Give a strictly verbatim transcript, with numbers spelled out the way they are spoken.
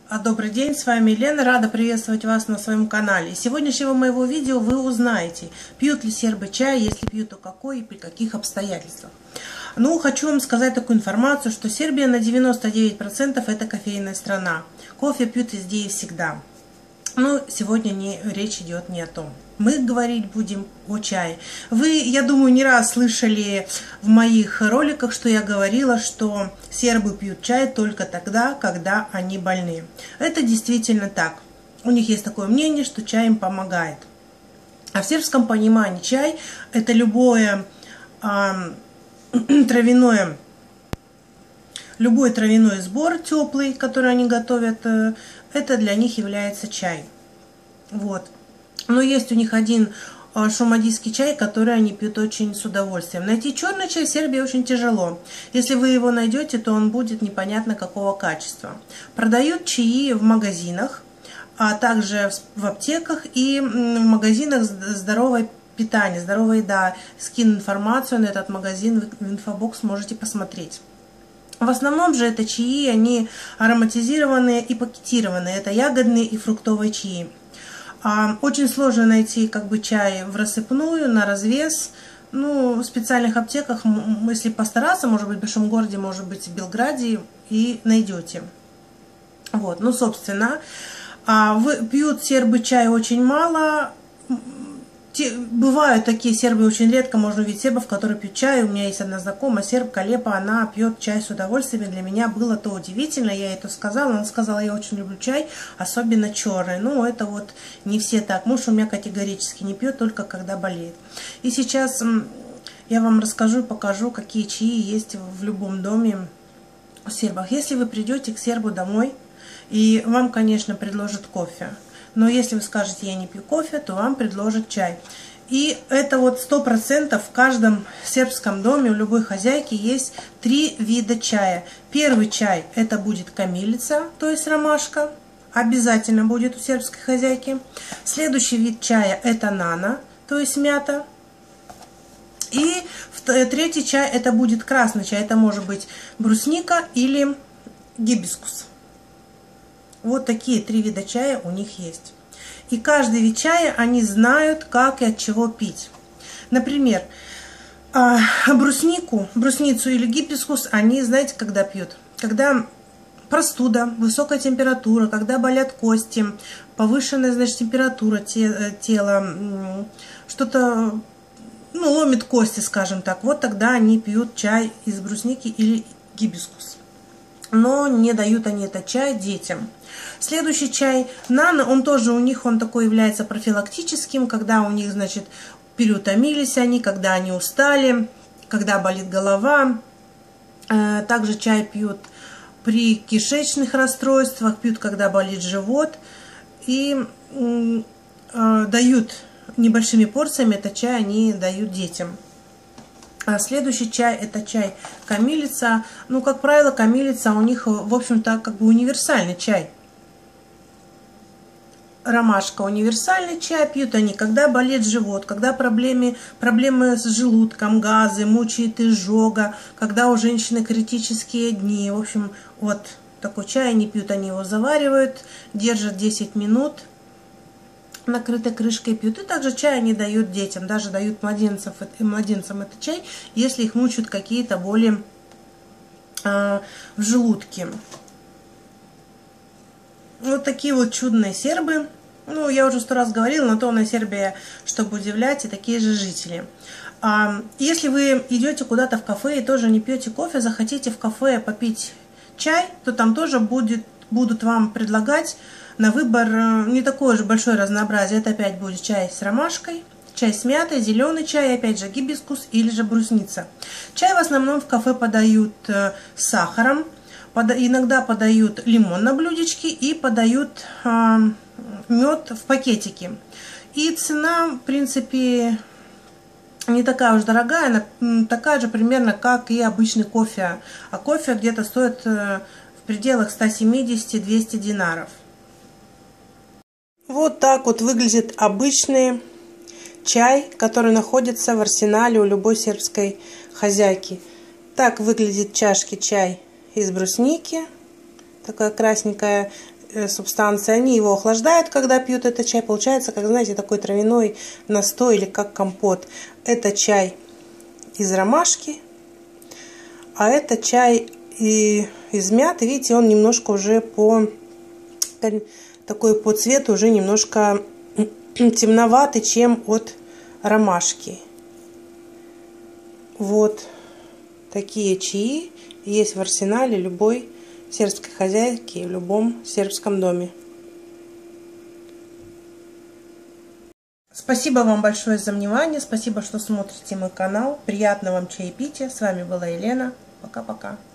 Добрый день, с вами Елена, рада приветствовать вас на своем канале. Из сегодняшнего моего видео вы узнаете, пьют ли сербы чай, если пьют, то какой и при каких обстоятельствах. Ну, хочу вам сказать такую информацию, что Сербия на девяносто девять процентов это кофейная страна. Кофе пьют везде и всегда. Но сегодня не, речь идет не о том. Мы говорить будем о чае. Вы, я думаю, не раз слышали в моих роликах, что я говорила, что сербы пьют чай только тогда, когда они больны. Это действительно так. У них есть такое мнение, что чай им помогает. А в сербском понимании чай – это любое а, травяное, любой травяной сбор теплый, который они готовят, это для них является чай. Вот. Но есть у них один шумадийский чай, который они пьют очень с удовольствием. Найти черный чай в Сербии очень тяжело. Если вы его найдете, то он будет непонятно какого качества. Продают чаи в магазинах, а также в аптеках и в магазинах здоровой питания, здоровая еда. Скину информацию на этот магазин, в инфобокс можете посмотреть. В основном же это чаи, они ароматизированные и пакетированные. Это ягодные и фруктовые чаи. Очень сложно найти как бы чай в рассыпную, на развес. Ну, в специальных аптеках, если постараться, может быть, в большом городе, может быть, в Белграде, и найдете. Вот, ну, собственно, пьют сербы чай очень мало. Бывают такие сербы, очень редко можно увидеть сербов, которые пьют чай. У меня есть одна знакомая, сербка Лепа, она пьет чай с удовольствием. Для меня было то удивительно, я это сказала. Она сказала, я очень люблю чай, особенно черный. Ну, это вот не все так. Муж у меня категорически не пьет, только когда болеет. И сейчас я вам расскажу и покажу, какие чаи есть в любом доме в сербах. Если вы придете к сербу домой, и вам, конечно, предложат кофе. Но если вы скажете, я не пью кофе, то вам предложат чай. И это вот сто процентов в каждом сербском доме, у любой хозяйки есть три вида чая. Первый чай это будет камилица, то есть ромашка. Обязательно будет у сербской хозяйки. Следующий вид чая это нана, то есть мята. И третий чай это будет красный чай. Это может быть брусника или гибискус. Вот такие три вида чая у них есть. И каждый вид чая они знают, как и от чего пить. Например, бруснику, брусницу или гибискус они, знаете, когда пьют? Когда простуда, высокая температура, когда болят кости, повышенная, значит, температура тела, что-то, ну, ломит кости, скажем так. Вот тогда они пьют чай из брусники или гибискус. Но не дают они этот чай детям. Следующий чай нано, он тоже у них, он такой является профилактическим, когда у них, значит, переутомились они, когда они устали, когда болит голова. Также чай пьют при кишечных расстройствах, пьют, когда болит живот. И дают небольшими порциями, этот чай они дают детям. А следующий чай это чай камилица. Ну, как правило, камилица у них, в общем-то, как бы универсальный чай. Ромашка универсальный чай, пьют они, когда болит живот, когда проблемы, проблемы с желудком, газы, мучает изжога, когда у женщины критические дни. В общем, вот такой чай они пьют, они его заваривают, держат десять минут. Накрытой крышкой пьют. И также чай они дают детям, даже дают младенцам, младенцам этот чай, если их мучают какие-то боли э, в желудке. Вот такие вот чудные сербы. Ну, я уже сто раз говорила, на то на Сербия, чтобы удивлять, и такие же жители. А если вы идете куда-то в кафе и тоже не пьете кофе, захотите в кафе попить чай, то там тоже будет, будут вам предлагать на выбор не такое же большое разнообразие. Это опять будет чай с ромашкой, чай с мятой, зеленый чай, опять же гибискус или же брусница. Чай в основном в кафе подают с сахаром, иногда подают лимон на блюдечке и подают мед в пакетике. И цена, в принципе, не такая уж дорогая, она такая же примерно, как и обычный кофе. А кофе где-то стоит в пределах ста семидесяти — двухсот динаров. Вот так вот выглядит обычный чай, который находится в арсенале у любой сербской хозяйки. Так выглядит чашки чай из брусники. Такая красненькая. субстанции. Они его охлаждают, когда пьют этот чай. Получается, как, знаете, такой травяной настой или как компот. Это чай из ромашки, а это чай и из мяты. Видите, он немножко уже по такой по цвету уже немножко темноватый, чем от ромашки. Вот такие чаи есть в арсенале любой сербской хозяйки в любом сербском доме. Спасибо вам большое за внимание. Спасибо, что смотрите мой канал. Приятного вам чаепития. С вами была Елена. Пока-пока.